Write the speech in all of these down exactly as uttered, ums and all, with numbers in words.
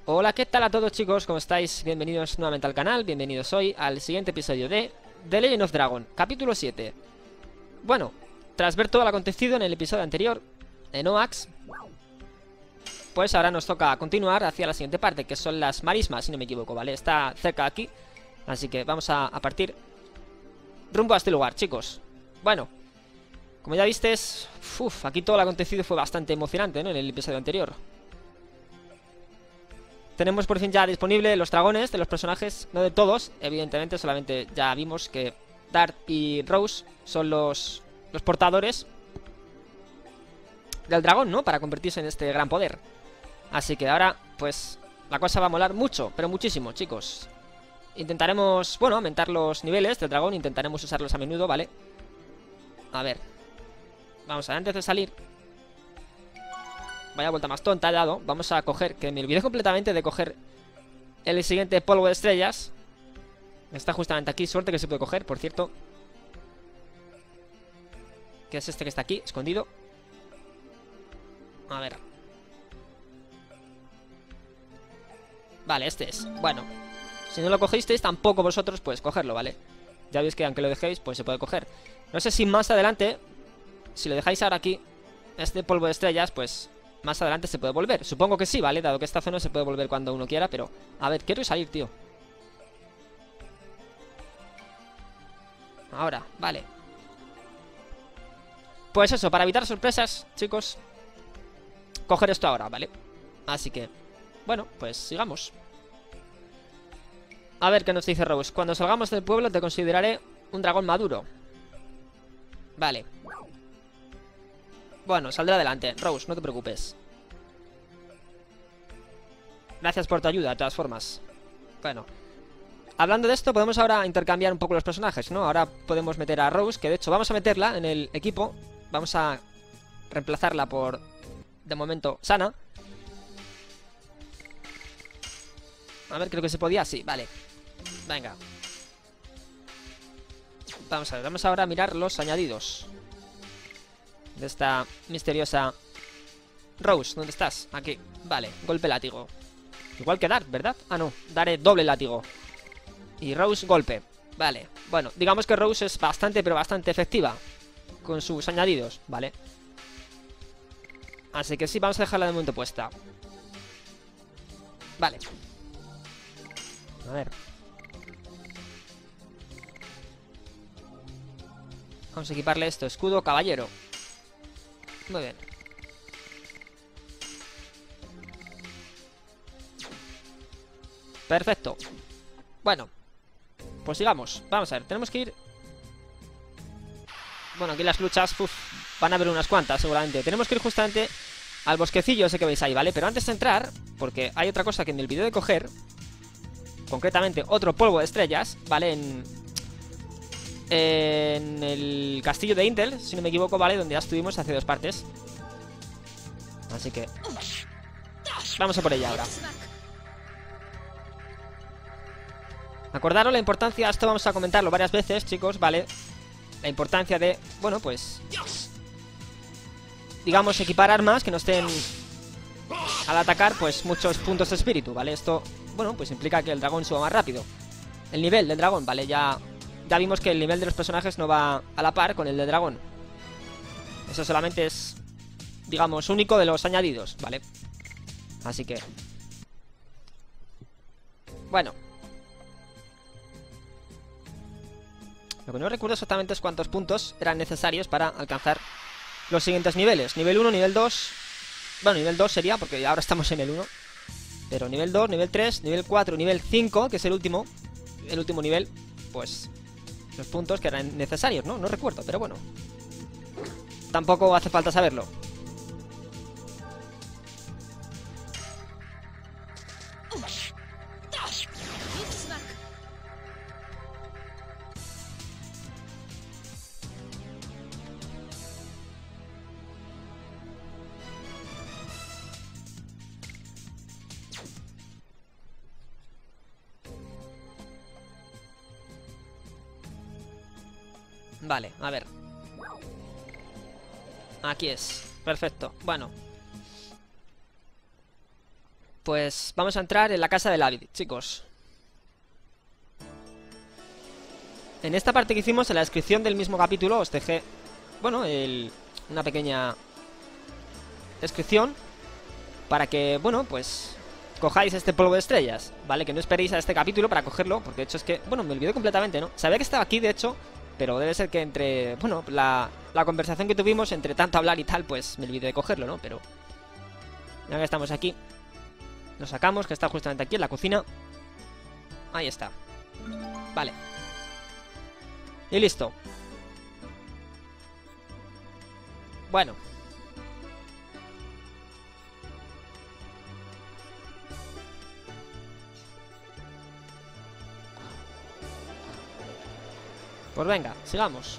Hola, ¿qué tal a todos, chicos? ¿Cómo estáis? Bienvenidos nuevamente al canal, bienvenidos hoy al siguiente episodio de The Legend of Dragon, capítulo siete. Bueno, tras ver todo lo acontecido en el episodio anterior, en Oax, pues ahora nos toca continuar hacia la siguiente parte, que son las marismas, si no me equivoco, ¿vale? Está cerca de aquí, así que vamos a, a partir rumbo a este lugar, chicos. Bueno, como ya vistes, uf, aquí todo lo acontecido fue bastante emocionante, ¿no? En el episodio anterior. Tenemos por fin ya disponible los dragones de los personajes, no de todos, evidentemente, solamente ya vimos que Dart y Rose son los, los portadores del dragón, ¿no? Para convertirse en este gran poder. Así que ahora, pues, la cosa va a molar mucho, pero muchísimo, chicos. Intentaremos, bueno, aumentar los niveles del dragón, intentaremos usarlos a menudo, ¿vale? A ver. Vamos a ver, antes de salir... Vaya vuelta más tonta he dado. Vamos a coger, que me olvidé completamente de coger el siguiente polvo de estrellas. Está justamente aquí, suerte que se puede coger, por cierto. Que es este que está aquí, escondido. A ver. Vale, este es, bueno. Si no lo cogisteis, tampoco vosotros podéis cogerlo, ¿vale? Ya veis que aunque lo dejéis, pues se puede coger. No sé si más adelante, si lo dejáis ahora aquí, este polvo de estrellas, pues... más adelante se puede volver, supongo que sí, ¿vale? Dado que esta zona se puede volver cuando uno quiera, pero... A ver, quiero salir, tío. Ahora, vale. Pues eso, para evitar sorpresas, chicos, coger esto ahora, ¿vale? Así que... bueno, pues sigamos. A ver qué nos dice Rose. Cuando salgamos del pueblo te consideraré un dragón maduro. Vale. Bueno, saldré adelante. Rose, no te preocupes. Gracias por tu ayuda, de todas formas. Bueno, hablando de esto, podemos ahora intercambiar un poco los personajes, ¿no? Ahora podemos meter a Rose, que de hecho vamos a meterla en el equipo. Vamos a reemplazarla por, de momento, Sana. A ver, creo que se podía, sí, vale. Venga. Vamos a ver, vamos ahora a mirar los añadidos de esta misteriosa Rose. ¿Dónde estás? Aquí, vale, golpe látigo. Igual que Dart, ¿verdad? Ah, no, daré doble látigo. Y Rose, golpe. Vale, bueno, digamos que Rose es bastante, pero bastante efectiva con sus añadidos, ¿vale? Así que sí, vamos a dejarla de momento puesta. Vale. A ver. Vamos a equiparle esto, escudo caballero. Muy bien. Perfecto. Bueno, pues sigamos. Vamos a ver, tenemos que ir... Bueno, aquí las luchas, uf, van a haber unas cuantas seguramente. Tenemos que ir justamente al bosquecillo ese que veis ahí, ¿vale? Pero antes de entrar, porque hay otra cosa que me olvidé de coger, concretamente otro polvo de estrellas, ¿vale? En... en el castillo de Intel, si no me equivoco, ¿vale? Donde ya estuvimos hace dos partes. Así que vamos a por ella ahora. Acordaros la importancia, esto vamos a comentarlo varias veces, chicos, ¿vale? La importancia de, bueno, pues, digamos, equipar armas que nos den al atacar, pues, muchos puntos de espíritu, ¿vale? Esto, bueno, pues implica que el dragón suba más rápido. El nivel del dragón, ¿vale? Ya, ya vimos que el nivel de los personajes no va a la par con el del dragón. Eso solamente es, digamos, único de los añadidos, ¿vale? Así que... bueno. Lo que no recuerdo exactamente es cuántos puntos eran necesarios para alcanzar los siguientes niveles. Nivel uno, nivel dos... bueno, nivel dos sería, porque ahora estamos en el uno. Pero nivel dos, nivel tres, nivel cuatro, nivel cinco, que es el último. El último nivel, pues... los puntos que eran necesarios, ¿no? No recuerdo, pero bueno. Tampoco hace falta saberlo. Vale, a ver. Aquí es, perfecto, bueno. pues vamos a entrar en la casa de Lavid, chicos. En esta parte que hicimos, en la descripción del mismo capítulo, os dejé, bueno, el, una pequeña descripción para que, bueno, pues cojáis este polvo de estrellas, ¿vale? Que no esperéis a este capítulo para cogerlo, porque de hecho es que, bueno, me olvidé completamente, ¿no? Sabía que estaba aquí, de hecho, pero debe ser que entre, bueno, la, la conversación que tuvimos, entre tanto hablar y tal, pues me olvidé de cogerlo, ¿no? Pero ya que estamos aquí, lo sacamos, que está justamente aquí en la cocina. Ahí está. Vale. Y listo. Bueno. Pues venga, sigamos.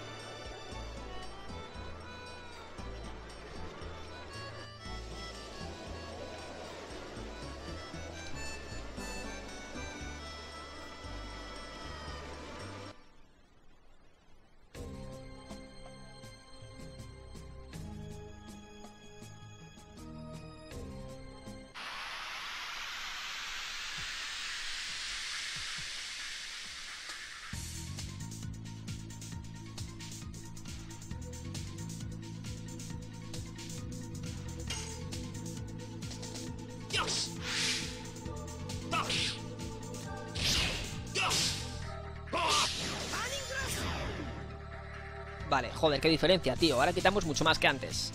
Vale, joder, qué diferencia, tío. Ahora quitamos mucho más que antes.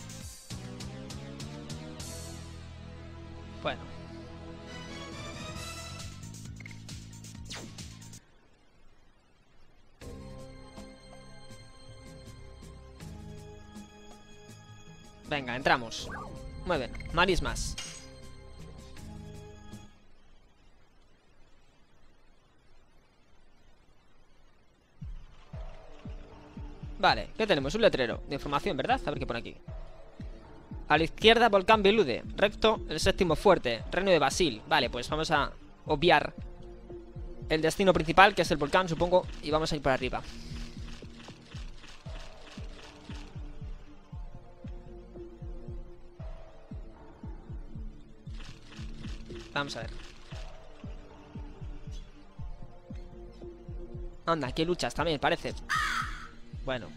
Bueno. Venga, entramos. Muy bien, marismas. Vale, ¿qué tenemos? Un letrero de información, ¿verdad? A ver qué pone aquí. A la izquierda, volcán Belude. Recto, el séptimo fuerte. Reino de Basil. Vale, pues vamos a obviar el destino principal, que es el volcán, supongo. Y vamos a ir por arriba. Vamos a ver. Anda, aquí hay luchas también, parece. Bueno.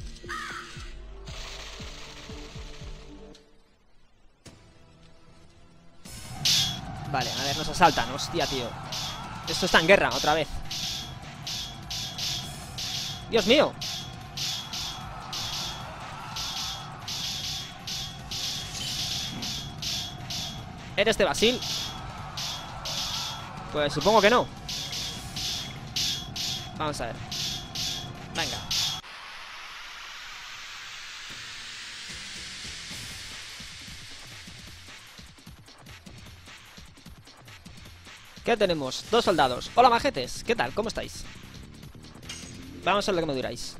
Vale, a ver, nos asaltan. Hostia, tío. Esto está en guerra, otra vez. Dios mío. ¿Eres de Basil? Pues supongo que no. Vamos a ver. Venga. ¿Qué tenemos? Dos soldados. Hola, majetes. ¿Qué tal? ¿Cómo estáis? Vamos a ver lo que me duráis.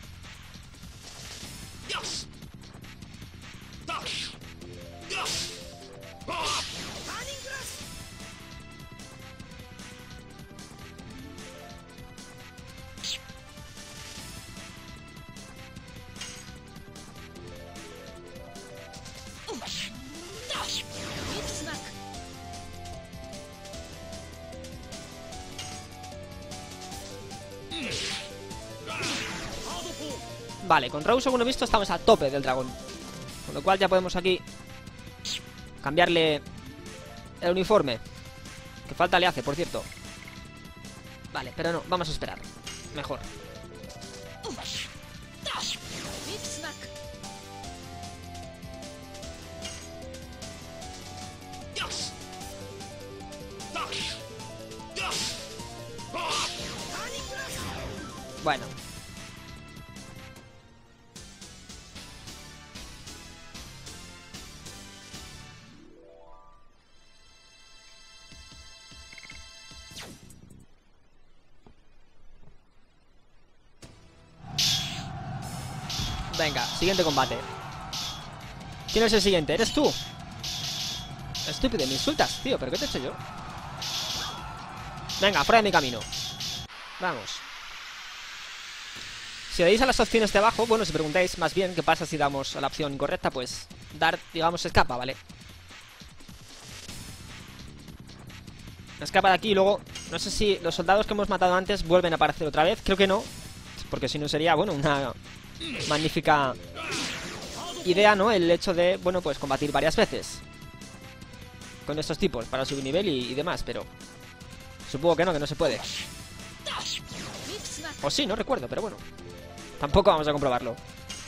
Vale, con Raúl, según he visto, estamos a tope del dragón. Con lo cual ya podemos aquí cambiarle el uniforme. Que falta le hace, por cierto. Vale, pero no, vamos a esperar. Mejor. Bueno. Venga, siguiente combate. ¿Quién es el siguiente? ¿Eres tú? Estúpido, me insultas, tío. ¿Pero qué te he hecho yo? Venga, fuera de mi camino. Vamos. Si le dais a las opciones de abajo, bueno, si preguntáis más bien qué pasa si damos a la opción incorrecta, pues dar, digamos, escapa, ¿vale? Me escapa de aquí y luego... No sé si los soldados que hemos matado antes vuelven a aparecer otra vez. Creo que no. Porque si no sería, bueno, una magnífica idea, ¿no? El hecho de, bueno, pues combatir varias veces con estos tipos para subir nivel y, y demás, pero... Supongo que no, que no se puede. O sí, no recuerdo, pero bueno. Tampoco vamos a comprobarlo.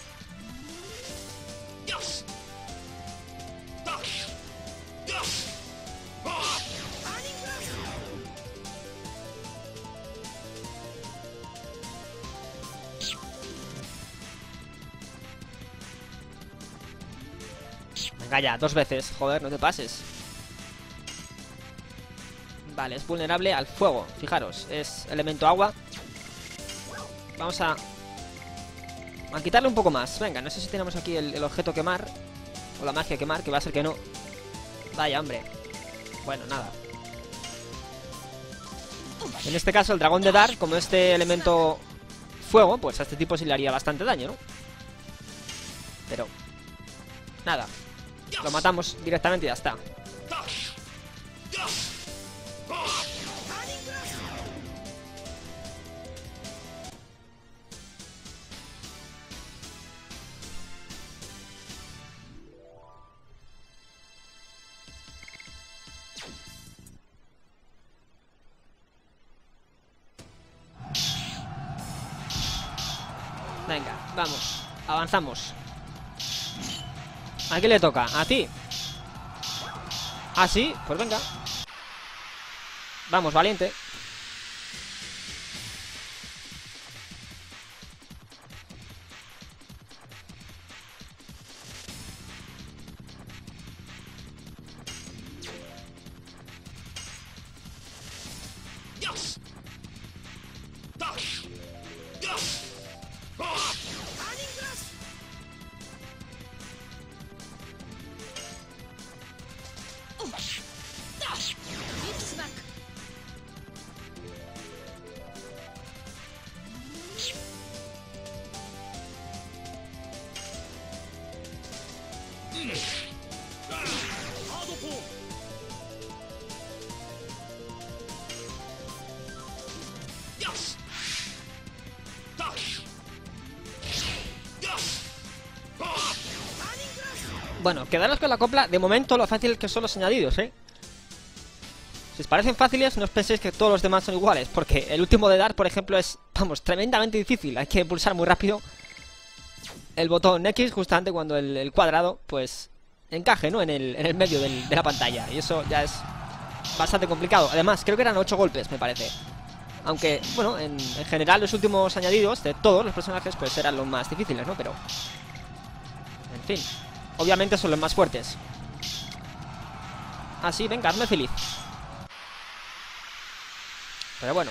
Venga ya, dos veces. Joder, no te pases. Vale, es vulnerable al fuego. Fijaros, es elemento agua. Vamos a... A quitarle un poco más. Venga, no sé si tenemos aquí el, el objeto quemar. O la magia quemar, que va a ser que no. Vaya, hombre. Bueno, nada. En este caso, el dragón de Dar, como este elemento fuego, pues a este tipo sí le haría bastante daño, ¿no? Pero... Nada. Lo matamos directamente y ya está. Venga, vamos. Avanzamos. ¿A quién le toca? ¿A ti? ¿Ah, sí? Pues venga. Vamos, valiente. Bueno, quedaros con la copla. De momento lo fácil que son los añadidos, ¿eh? Si os parecen fáciles, no os penséis que todos los demás son iguales, porque el último de Dar, por ejemplo, es, vamos, tremendamente difícil. Hay que pulsar muy rápido el botón X justamente cuando el, el cuadrado, pues, encaje, ¿no? En el, en el medio del, de la pantalla. Y eso ya es bastante complicado. Además, creo que eran ocho golpes, me parece. Aunque, bueno, en, en general los últimos añadidos de todos los personajes, pues eran los más difíciles, ¿no? Pero, en fin, obviamente son los más fuertes. Así, venga, hazme feliz. Pero bueno.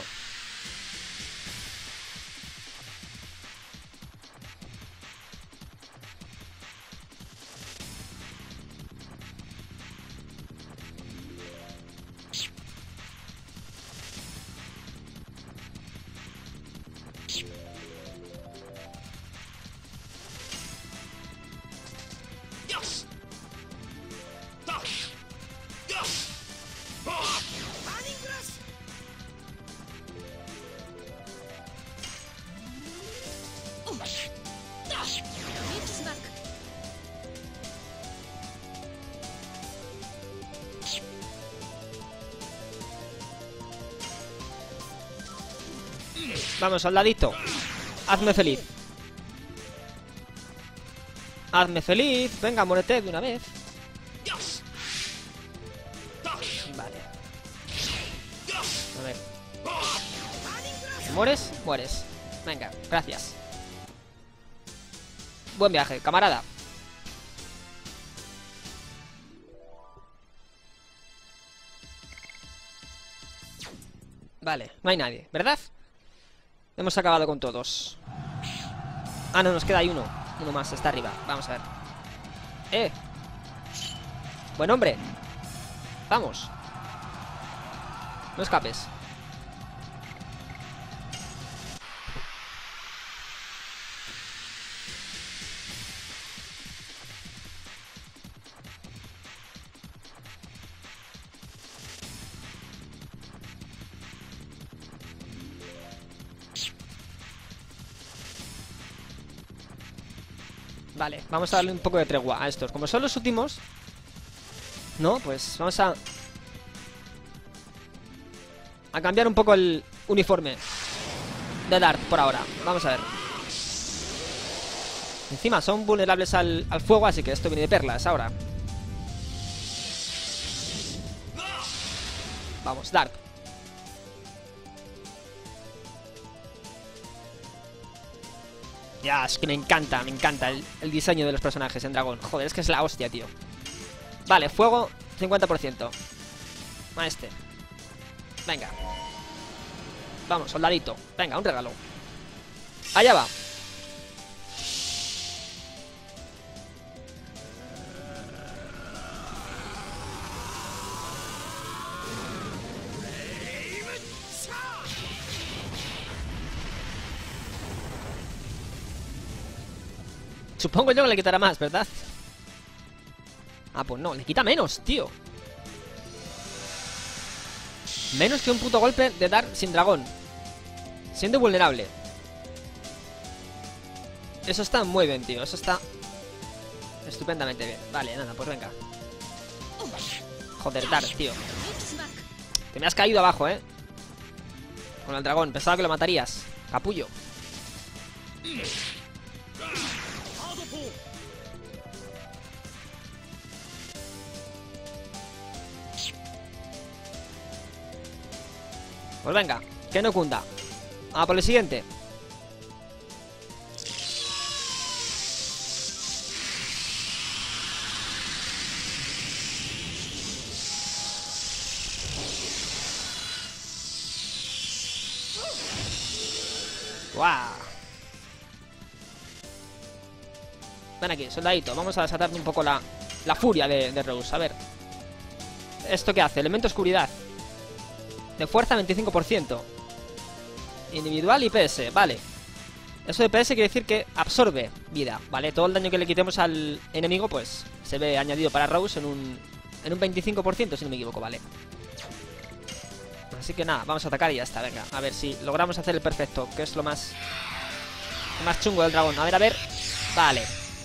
Vamos, soldadito. Hazme feliz. Hazme feliz. Venga, muérete de una vez. Vale. A ver. ¿Mueres? Mueres. Venga, gracias. Buen viaje, camarada. Vale, no hay nadie, ¿verdad? Hemos acabado con todos. Ah, no, nos queda ahí uno. Uno más, está arriba, vamos a ver. ¡Eh! Buen hombre. Vamos. No escapes. Vale, vamos a darle un poco de tregua a estos. Como son los últimos, ¿no? Pues vamos a... A cambiar un poco el uniforme de Dart por ahora. Vamos a ver. Encima son vulnerables al, al fuego, así que esto viene de perlas ahora. Vamos, Dart. Ya, es que me encanta, me encanta el, el diseño de los personajes en Dragón. Joder, es que es la hostia, tío. Vale, fuego, cincuenta por ciento. A este. Venga. Vamos, soldadito. Venga, un regalo. Allá va. Supongo yo que le quitará más, ¿verdad? Ah, pues no, le quita menos, tío. Menos que un puto golpe de Dart sin dragón, siendo vulnerable. Eso está muy bien, tío. Eso está estupendamente bien. Vale, nada, pues venga. Joder, Dart, tío. Te me has caído abajo, eh. Con el dragón, pensaba que lo matarías. Capullo. Pues venga, que no cunda. Vamos por el siguiente. ¡Guau! Ven aquí, soldadito. Vamos a desatarle un poco la, la furia de, de Rose. A ver. ¿Esto qué hace? Elemento oscuridad. De fuerza veinticinco por ciento. Individual y P S, vale. Eso de P S quiere decir que absorbe vida, ¿vale? Todo el daño que le quitemos al enemigo, pues se ve añadido para Rose en un, en un veinticinco por ciento, si no me equivoco, ¿vale? Así que nada, vamos a atacar y ya está, venga. A ver si logramos hacer el perfecto, que es lo más, lo más chungo del dragón. A ver, a ver. Vale.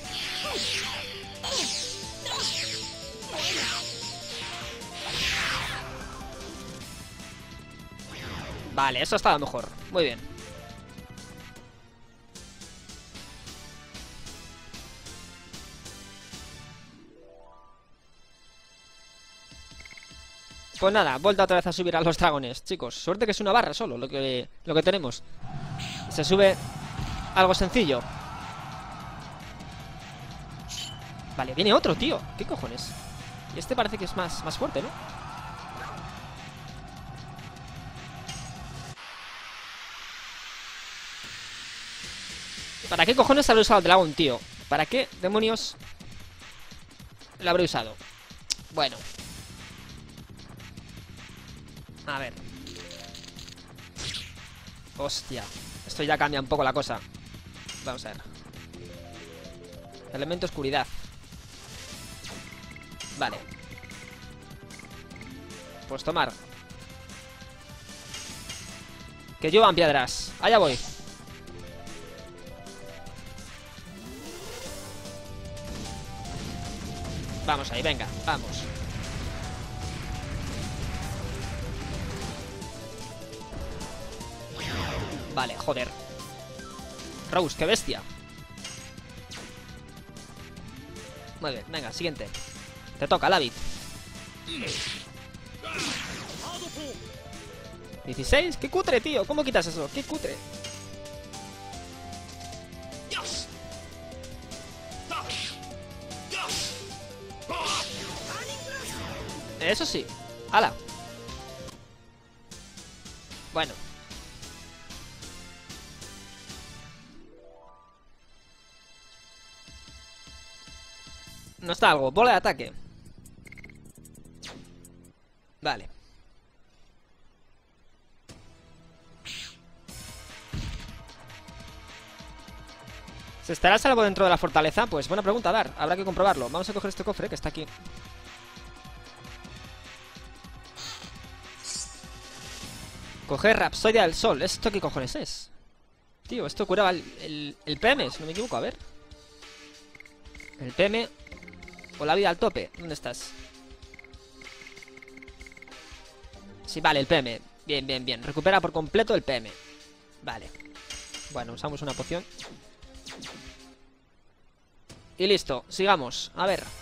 Vale, eso estaba mejor. Muy bien. Pues nada, vuelta otra vez a subir a los dragones, chicos. Suerte que es una barra solo lo que, lo que tenemos. Se sube algo sencillo. Vale, viene otro, tío. ¿Qué cojones? Y este parece que es más, más fuerte, ¿no? ¿Para qué cojones habré usado el dragón, tío? ¿Para qué demonios lo habré usado? Bueno. A ver. Hostia. Esto ya cambia un poco la cosa. Vamos a ver. Elemento oscuridad. Vale. Pues tomar. Que lluevan piedras. Allá voy. Vamos ahí, venga, vamos. Vale, joder. Rose, qué bestia. Muy bien, venga, siguiente. Te toca, David. dieciséis, qué cutre, tío. ¿Cómo quitas eso? Qué cutre. Eso sí. ¡Hala! Bueno. No está algo. Bola de ataque. Vale. ¿Se estará a salvo dentro de la fortaleza? Pues buena pregunta, Dar. Habrá que comprobarlo. Vamos a coger este cofre que está aquí. Coger Rapsodia del Sol. ¿Esto qué cojones es? Tío, esto curaba el, el, el P M, si no me equivoco. A ver. ¿El P M o la vida al tope? ¿Dónde estás? Sí, vale, el P M. Bien, bien, bien. Recupera por completo el P M. Vale. Bueno, usamos una poción. Y listo, sigamos. A ver.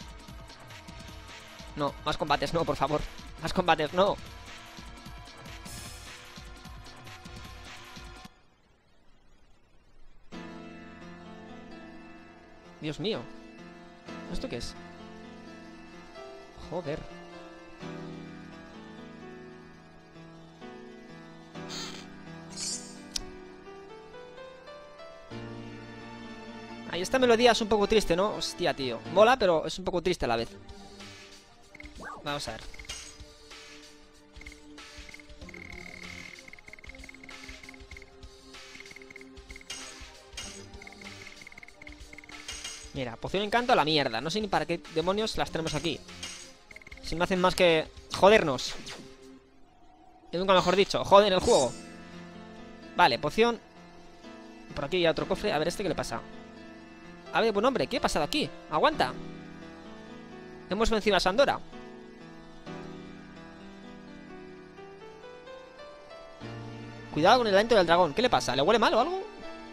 No, más combates, no, por favor. Más combates, no. Dios mío. ¿Esto qué es? Joder. Ahí esta melodía es un poco triste, ¿no? Hostia, tío. Mola, pero es un poco triste a la vez. Vamos a ver. Mira, poción encanto a la mierda. No sé ni para qué demonios las tenemos aquí. Si no hacen más que jodernos. Y nunca mejor dicho, joden el juego. Vale, poción. Por aquí hay otro cofre. A ver, ¿este qué le pasa? A ver, buen hombre, ¿qué ha pasado aquí? Aguanta. Hemos vencido a Sandora. Cuidado con el aliento del dragón. ¿Qué le pasa? ¿Le huele mal o algo?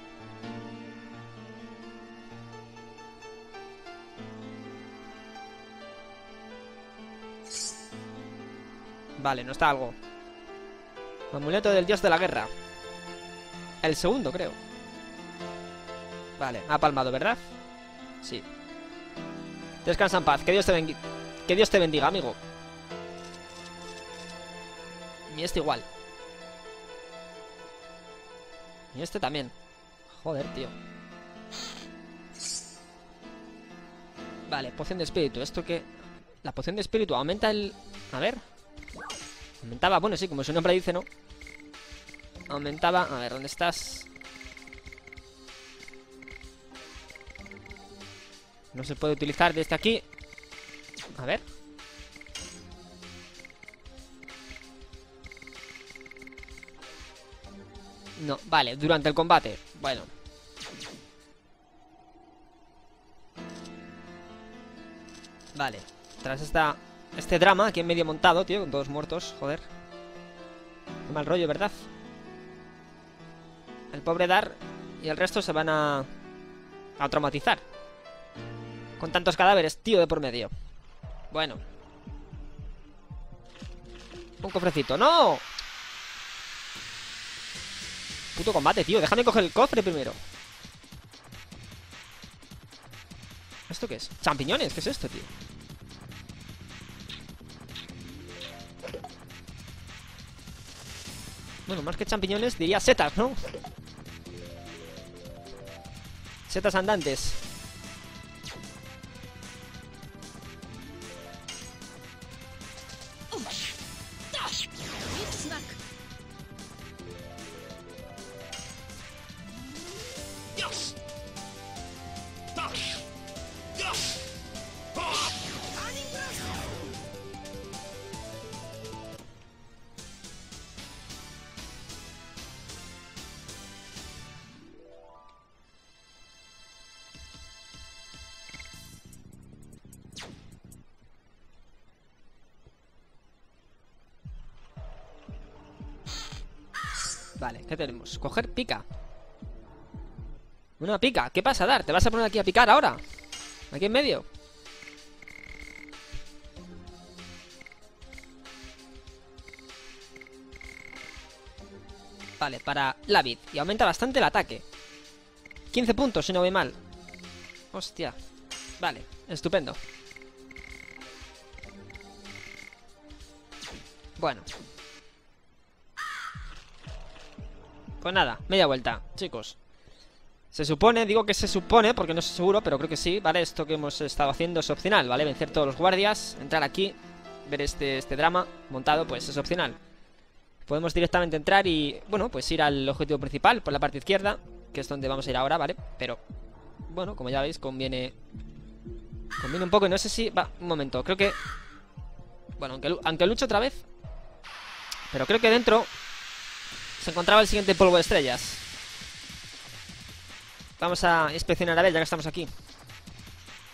Vale, no está algo. Amuleto del dios de la guerra. El segundo, creo. Vale, ha palmado, ¿verdad? Sí. Descansa en paz, que Dios te bendiga. Que Dios te bendiga, amigo. Y este igual. Y este también. Joder, tío. Vale, poción de espíritu. ¿Esto qué? La poción de espíritu aumenta el... A ver. Aumentaba, bueno, sí, como su nombre dice, ¿no? Aumentaba... A ver, ¿dónde estás? No se puede utilizar desde aquí. A ver. No, vale, durante el combate. Bueno. Vale. Tras esta... Este drama aquí en medio montado, tío, con todos muertos, joder. Qué mal rollo, ¿verdad? El pobre Dar y el resto se van a... a traumatizar. Con tantos cadáveres, tío, de por medio. Bueno. Un cofrecito. ¡No! Puto combate, tío. Déjame coger el cofre primero. ¿Esto qué es? ¿Champiñones? ¿Qué es esto, tío? Bueno, más que champiñones diría setas, ¿no? Setas andantes. Vale, ¿qué tenemos? Coger pica. Una pica, ¿qué pasa, Dar? ¿Te vas a poner aquí a picar ahora? Aquí en medio. Vale, para Lavid. Y aumenta bastante el ataque. quince puntos, si no voy mal. Hostia. Vale, estupendo. Bueno. Pues nada, media vuelta, chicos. Se supone, digo que se supone porque no estoy seguro, pero creo que sí, ¿vale? Esto que hemos estado haciendo es opcional, ¿vale? Vencer todos los guardias, entrar aquí, ver este, este drama montado, pues es opcional. Podemos directamente entrar y, bueno, pues ir al objetivo principal por la parte izquierda, que es donde vamos a ir ahora, ¿vale? Pero, bueno, como ya veis, conviene... Conviene un poco y no sé si... Va, un momento, creo que... Bueno, aunque, aunque lucho otra vez, pero creo que dentro se encontraba el siguiente polvo de estrellas. Vamos a inspeccionar a ver, ya que estamos aquí.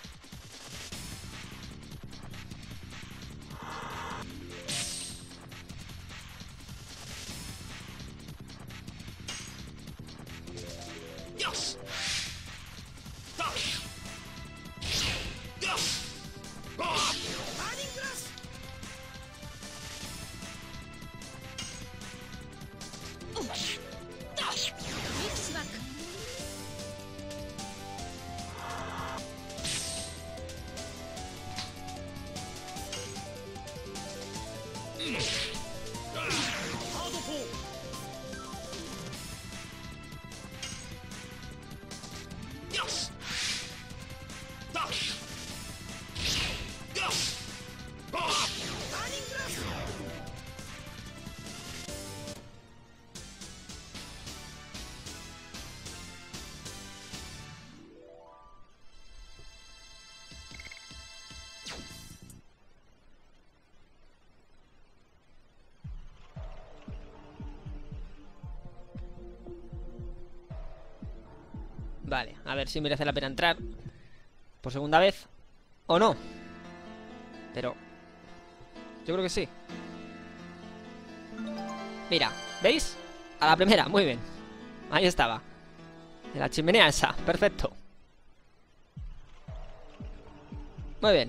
Vale, a ver si merece la pena entrar por segunda vez o no. Pero yo creo que sí. Mira, ¿veis? A la primera, muy bien. Ahí estaba. En la chimenea esa, perfecto. Muy bien.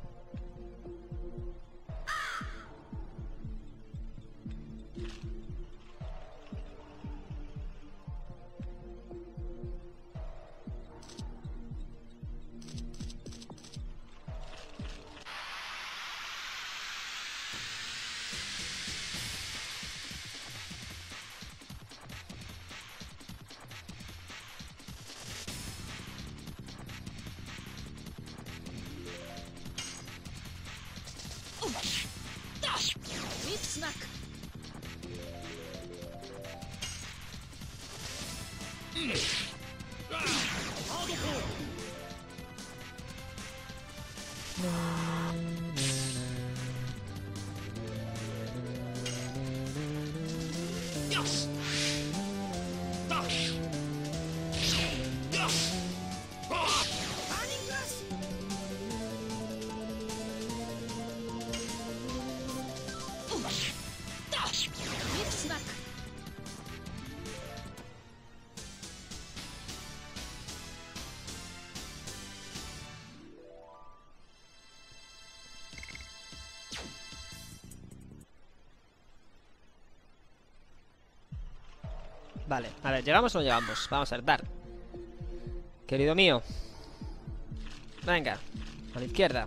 Vale, a ver, ¿llegamos o no llegamos? Vamos a ver, dar. Querido mío. Venga, a la izquierda.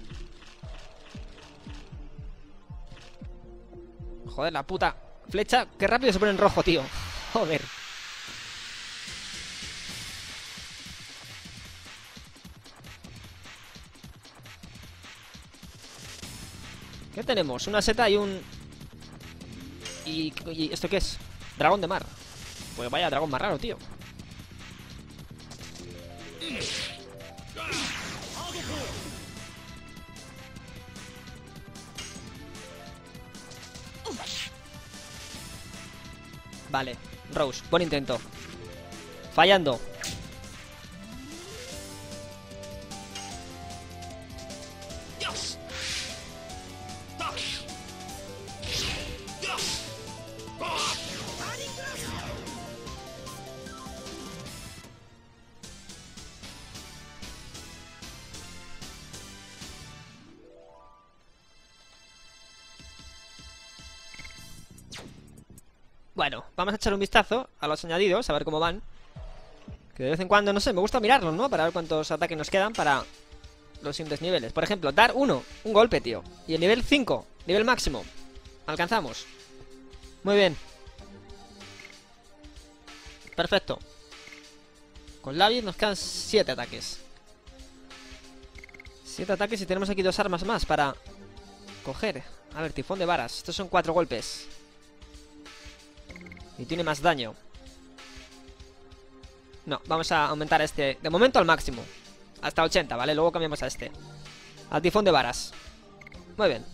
Joder, la puta flecha, qué rápido se pone en rojo, tío. Joder. ¿Qué tenemos? Una seta y un... ¿Y, y esto qué es? Dragón de mar. Pues vaya dragón más raro, tío. Vale, Rose, buen intento. Fallando. Bueno, vamos a echar un vistazo a los añadidos, a ver cómo van. Que de vez en cuando, no sé, me gusta mirarlos, ¿no? Para ver cuántos ataques nos quedan para los siguientes niveles. Por ejemplo, dar uno, un golpe, tío. Y el nivel cinco, nivel máximo. Alcanzamos. Muy bien. Perfecto. Con Lavis nos quedan siete ataques. siete ataques y tenemos aquí dos armas más para coger. A ver, tifón de varas. Estos son cuatro golpes. Y tiene más daño. No, vamos a aumentar este de momento al máximo. Hasta ochenta, ¿vale? Luego cambiamos a este. Al tifón de varas. Muy bien.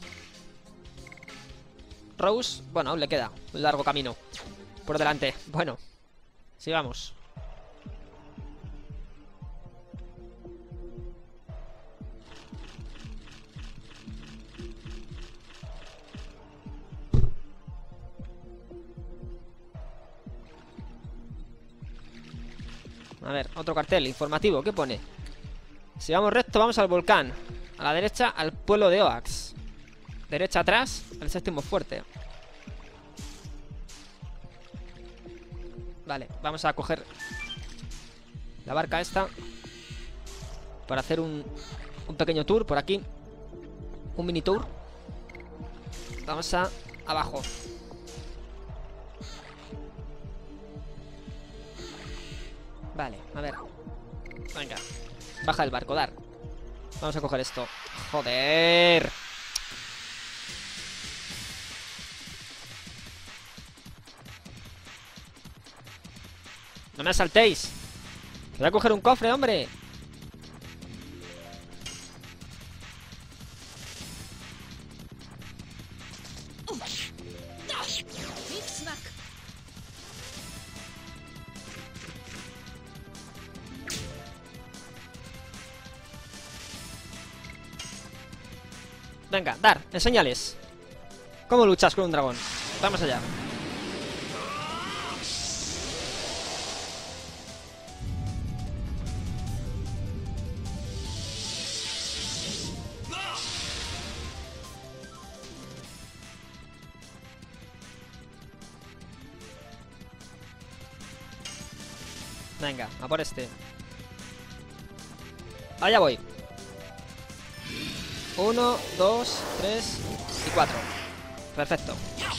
Rose, bueno, aún le queda un largo camino por delante. Bueno, sigamos. A ver, otro cartel informativo, ¿qué pone? Si vamos recto, vamos al volcán. A la derecha, al pueblo de Oax. Derecha atrás, al séptimo fuerte. Vale, vamos a coger la barca esta para hacer un, un pequeño tour por aquí. Un mini tour. Vamos a abajo. Vale, a ver. Venga, baja el barco, Dar. Vamos a coger esto. ¡Joder! ¡No me asaltéis! ¡Que voy a coger un cofre, hombre! Venga, Dar, enséñales. ¿Cómo luchas con un dragón? Vamos allá. Venga, a por este. Allá voy. Uno, dos, tres y cuatro. Perfecto.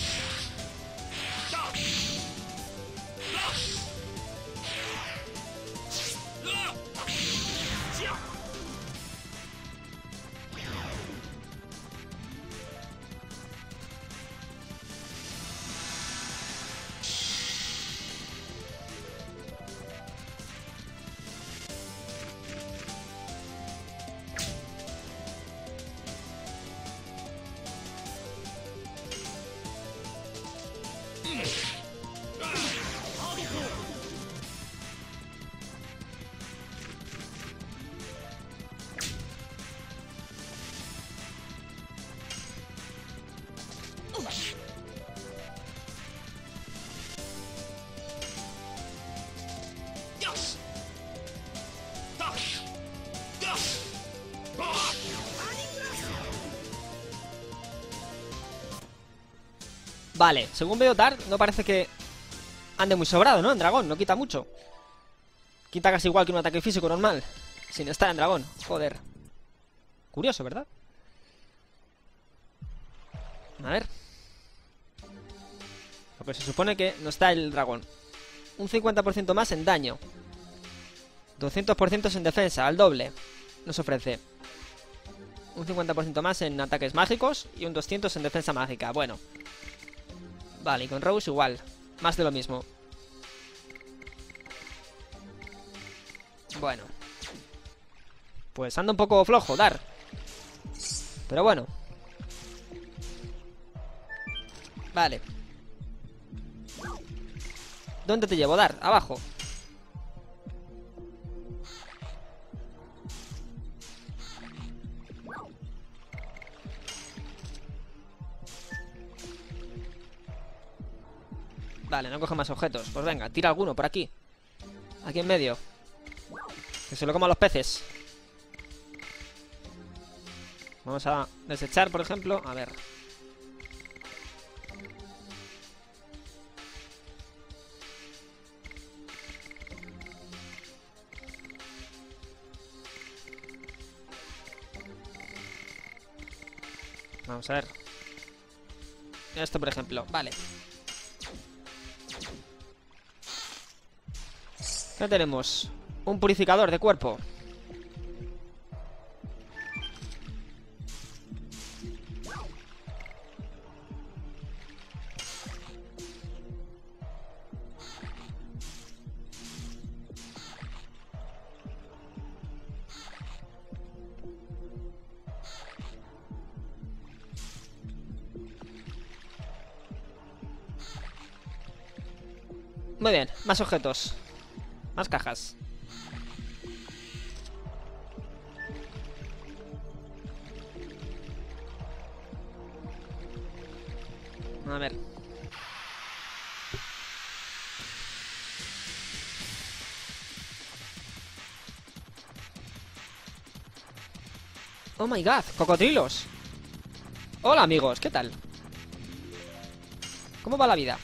Vale, según veo Dar, no parece que ande muy sobrado, ¿no? En dragón, no quita mucho. Quita casi igual que un ataque físico normal, sin estar en dragón. Joder. Curioso, ¿verdad? A ver. Porque se supone que no está el dragón. Un cincuenta por ciento más en daño. doscientos por ciento en defensa, al doble. Nos ofrece un cincuenta por ciento más en ataques mágicos y un doscientos en defensa mágica. Bueno. Vale, y con Rose igual. Más de lo mismo. Bueno. Pues anda un poco flojo, Dar. Pero bueno. Vale. ¿Dónde te llevo, Dar? Abajo. Vale, no coge más objetos. Pues venga, tira alguno por aquí. Aquí en medio. Que se lo coman los peces. Vamos a desechar, por ejemplo. A ver. Vamos a ver. Esto, por ejemplo. Vale. ¿Qué tenemos? Un purificador de cuerpo. Muy bien, más objetos. Más cajas. A ver. Oh my god, cocodrilos. Hola amigos, ¿qué tal? ¿Cómo va la vida?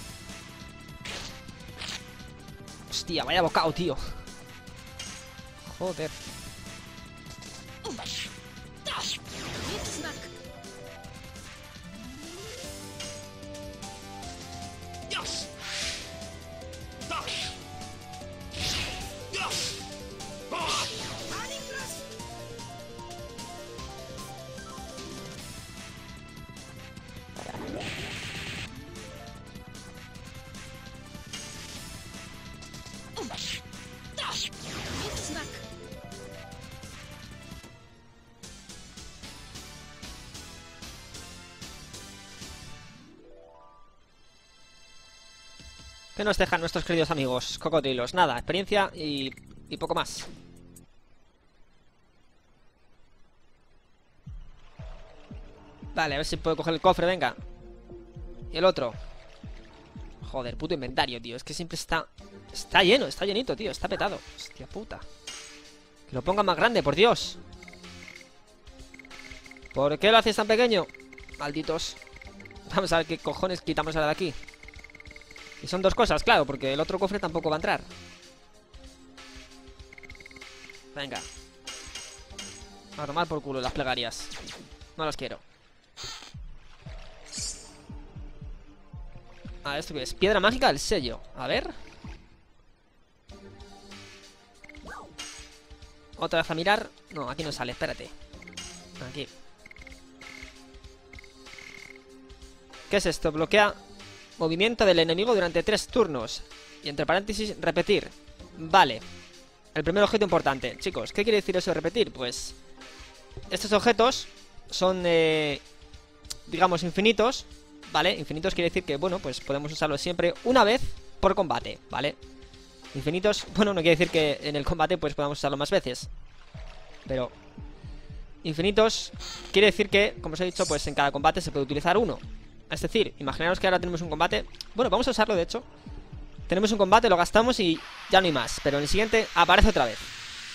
Hostia, vaya bocado, tío. Joder. ¿Qué nos dejan nuestros queridos amigos cocodrilos? Nada, experiencia y, y poco más. Vale, a ver si puedo coger el cofre, venga. Y el otro. Joder, puto inventario, tío. Es que siempre está... Está lleno, está llenito, tío. Está petado. Hostia puta. Que lo ponga más grande, por Dios. ¿Por qué lo haces tan pequeño? Malditos. Vamos a ver qué cojones quitamos ahora de aquí. Y son dos cosas, claro, porque el otro cofre tampoco va a entrar. Venga. A tomar por culo las plegarias. No las quiero. Ah, ¿esto qué es? Piedra mágica del sello. A ver. Otra vez a mirar. No, aquí no sale, espérate. Aquí. ¿Qué es esto? Bloquea movimiento del enemigo durante tres turnos. Y entre paréntesis, repetir. Vale. El primer objeto importante. Chicos, ¿qué quiere decir eso de repetir? Pues estos objetos son, eh, digamos, infinitos. ¿Vale? Infinitos quiere decir que, bueno, pues podemos usarlos siempre una vez por combate, ¿vale? Infinitos, bueno, no quiere decir que en el combate pues podamos usarlo más veces. Pero infinitos quiere decir que, como os he dicho, pues en cada combate se puede utilizar uno. Es decir, imaginaros que ahora tenemos un combate. Bueno, vamos a usarlo de hecho. Tenemos un combate, lo gastamos y ya no hay más. Pero en el siguiente aparece otra vez.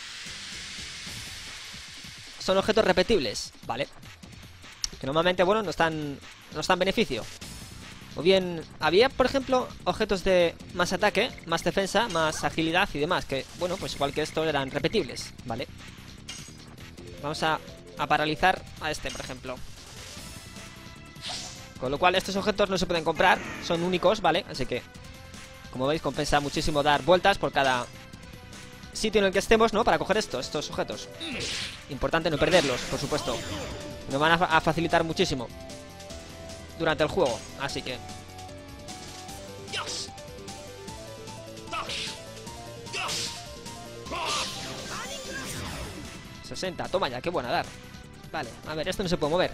Son objetos repetibles, ¿vale? Que normalmente, bueno, no están, no están beneficio. O bien, había, por ejemplo, objetos de más ataque, más defensa, más agilidad y demás. Que, bueno, pues igual que estos eran repetibles, ¿vale? Vamos a, a paralizar a este, por ejemplo. Con lo cual estos objetos no se pueden comprar, son únicos, ¿vale? Así que, como veis, compensa muchísimo dar vueltas por cada sitio en el que estemos, ¿no? Para coger estos, estos objetos. Importante no perderlos, por supuesto. Nos van a, fa a facilitar muchísimo durante el juego, así que... sesenta, toma ya, qué buena dar. Vale, a ver, esto no se puede mover.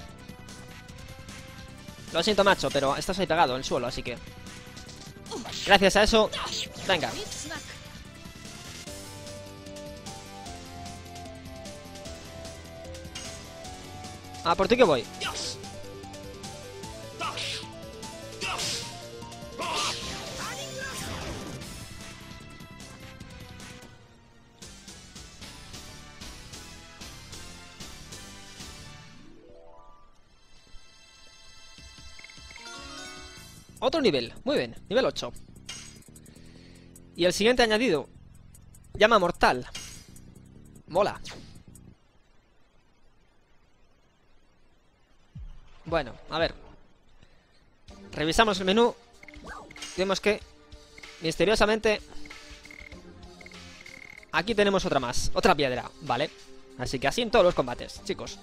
Lo siento, macho, pero estás ahí pegado en el suelo, así que... Gracias a eso... Venga. Ah, ¿por ti que voy? Otro nivel, muy bien, nivel ocho. Y el siguiente añadido, llama mortal. Mola. Bueno, a ver. Revisamos el menú. Vemos que misteriosamente aquí tenemos otra más, otra piedra, ¿vale? Así que así en todos los combates, chicos.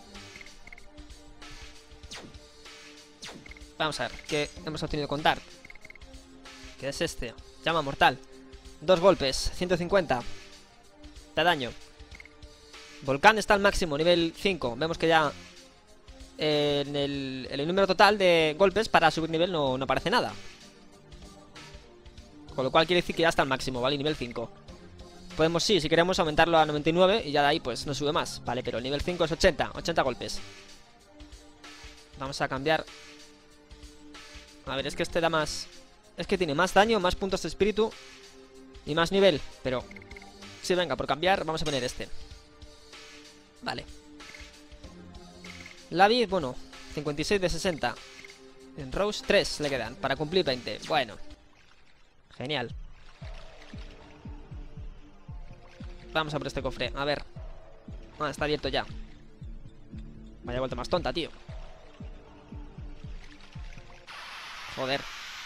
Vamos a ver, ¿qué hemos obtenido con Dart? ¿Qué es este? Llama mortal. Dos golpes, ciento cincuenta. Da daño. Volcán está al máximo, nivel cinco. Vemos que ya eh, en, el, en el número total de golpes para subir nivel no, no aparece nada. Con lo cual quiere decir que ya está al máximo, ¿vale? Nivel cinco. Podemos, sí, si queremos aumentarlo a noventa y nueve y ya de ahí pues no sube más, ¿vale? Pero el nivel cinco es ochenta, ochenta golpes. Vamos a cambiar. A ver, es que este da más... Es que tiene más daño, más puntos de espíritu y más nivel, pero... Sí, venga, por cambiar vamos a poner este. Vale. Lavi, bueno, cincuenta y seis de sesenta. En Rose tres le quedan para cumplir veinte. Bueno. Genial. Vamos a por este cofre, a ver. Ah, está abierto ya. Vaya vuelta más tonta, tío. Joder.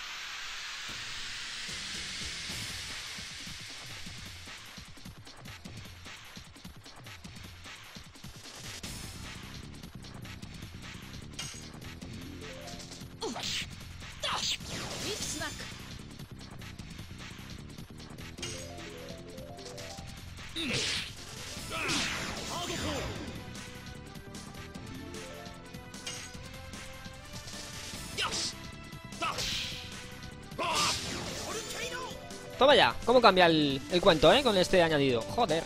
Toma ya, cómo cambia el, el cuento, eh, con este añadido. Joder.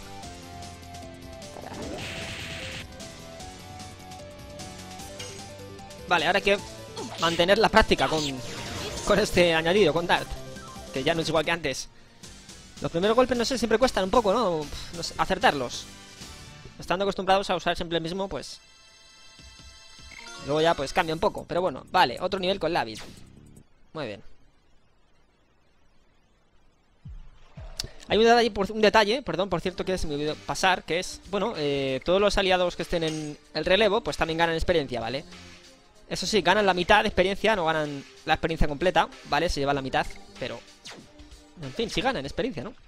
Vale, ahora hay que mantener la práctica con, con este añadido, con Dart, que ya no es igual que antes. Los primeros golpes, no sé, siempre cuestan un poco, ¿no? No sé, acertarlos. Estando acostumbrados a usar siempre el mismo, pues... Luego ya, pues, cambia un poco. Pero bueno, vale, otro nivel con Lavid. Muy bien. Hay un detalle, por, un detalle, perdón, por cierto, que se me olvidó pasar, que es, bueno, eh, todos los aliados que estén en el relevo, pues también ganan experiencia, ¿vale? Eso sí, ganan la mitad de experiencia, no ganan la experiencia completa, ¿vale? Se llevan la mitad, pero... En fin, sí ganan experiencia, ¿no?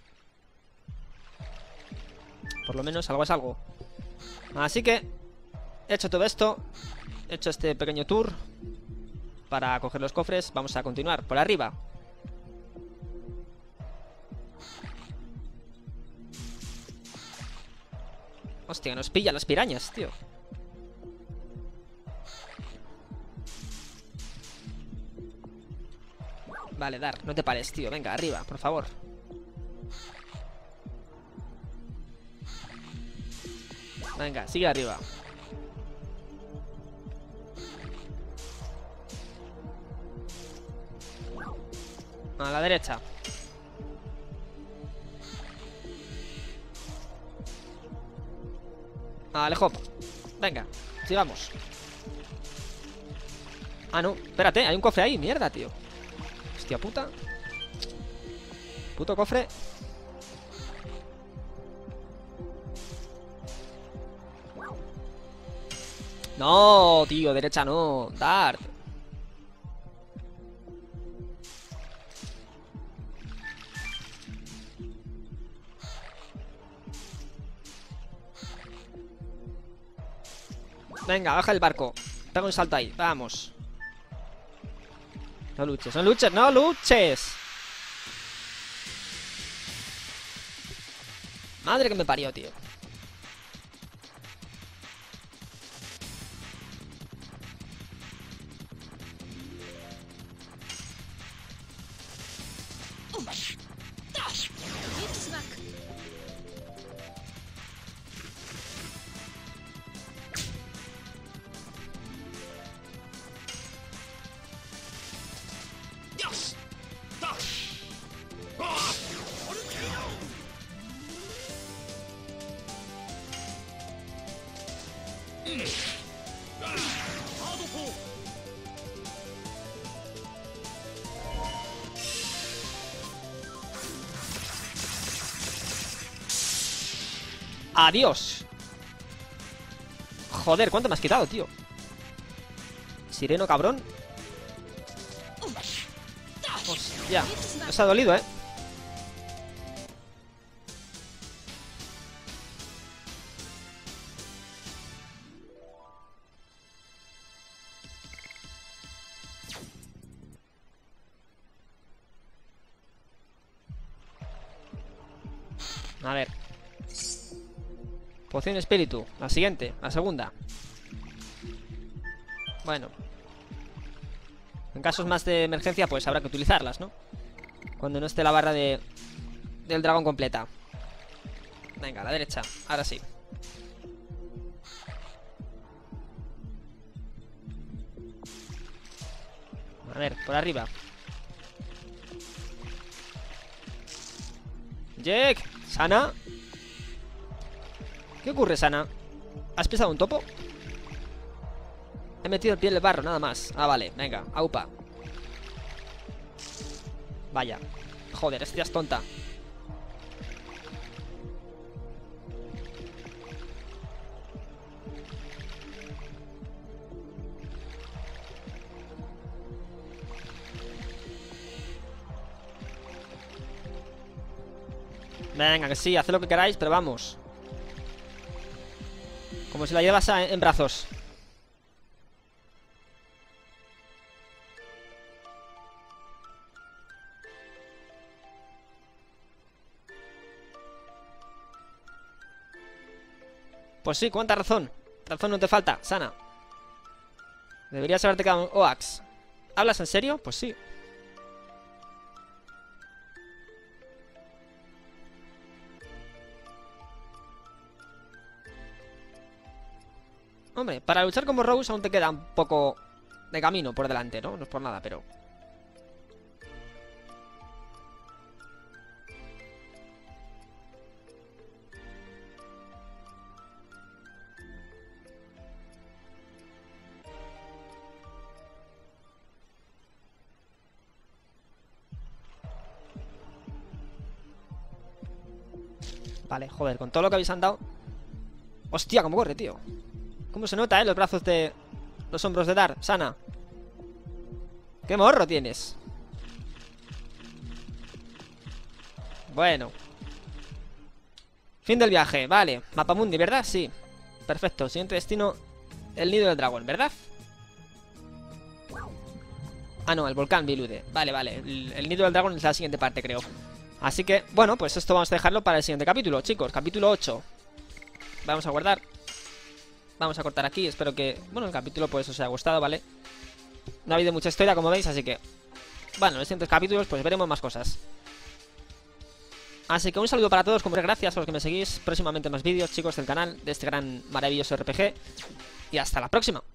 Por lo menos algo es algo. Así que, hecho todo esto, hecho este pequeño tour para coger los cofres, vamos a continuar por arriba. Hostia, nos pilla las pirañas, tío. Vale, Dar, no te pares, tío. Venga, arriba, por favor. Venga, sigue arriba. A la derecha. Alejo. Venga, sigamos. Ah, no, espérate, hay un cofre ahí, mierda, tío. Hostia puta. Puto cofre. No, tío, derecha no. Dart. Venga, baja el barco. Pega un salto ahí, vamos. No luches, no luches, no luches. Madre que me parió, tío. Adiós. Joder, ¿cuánto me has quitado, tío? Sireno, cabrón. Hostia, nos ha dolido, eh. A ver. Poción espíritu, la siguiente, la segunda. Bueno. En casos más de emergencia, pues habrá que utilizarlas, ¿no? Cuando no esté la barra de del dragón completa. Venga, a la derecha, ahora sí. A ver, por arriba. Jake, Sana. ¿Qué ocurre, Sana? ¿Has pisado un topo? He metido el pie en el barro, nada más. Ah, vale, venga, aupa. Vaya. Joder, esta es tonta. Venga, que sí, haced lo que queráis, pero vamos. Como si la llevas a- en brazos. Pues sí, cuánta razón. Razón no te falta, Sana. Deberías haberte quedado en Oax. ¿Hablas en serio? Pues sí. Hombre, para luchar como Rose aún te queda un poco de camino por delante, ¿no? No es por nada, pero... Vale, joder, con todo lo que habéis andado. Hostia, cómo corre, tío. Cómo se nota, eh, los brazos de... Los hombros de Dar, Sana. Qué morro tienes. Bueno. Fin del viaje, vale. Mapamundi, ¿verdad? Sí. Perfecto, siguiente destino. El nido del dragón, ¿verdad? Ah, no, el volcán Bilude. Vale, vale, el, el nido del dragón es la siguiente parte, creo. Así que, bueno, pues esto vamos a dejarlo para el siguiente capítulo, chicos. Capítulo ocho. Vamos a guardar. Vamos a cortar aquí, espero que... Bueno, el capítulo pues os haya gustado, ¿vale? No ha habido mucha historia, como veis, así que... Bueno, en los siguientes capítulos pues veremos más cosas. Así que un saludo para todos, como gracias a los que me seguís. Próximamente más vídeos, chicos, del canal, de este gran maravilloso R P G. Y hasta la próxima.